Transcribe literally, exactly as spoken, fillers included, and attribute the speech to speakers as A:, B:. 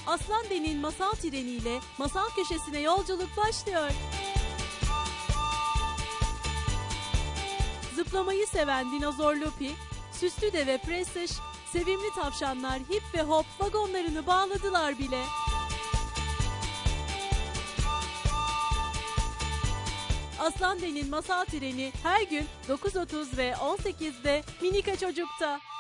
A: Aslan Den'in masal treniyle masal köşesine yolculuk başlıyor. Zıplamayı seven dinozor Lupi, süslü deve Precious, sevimli tavşanlar Hip ve Hop vagonlarını bağladılar bile. Aslan Den'in masal treni her gün dokuz otuz ve on sekizde Minika Çocuk'ta.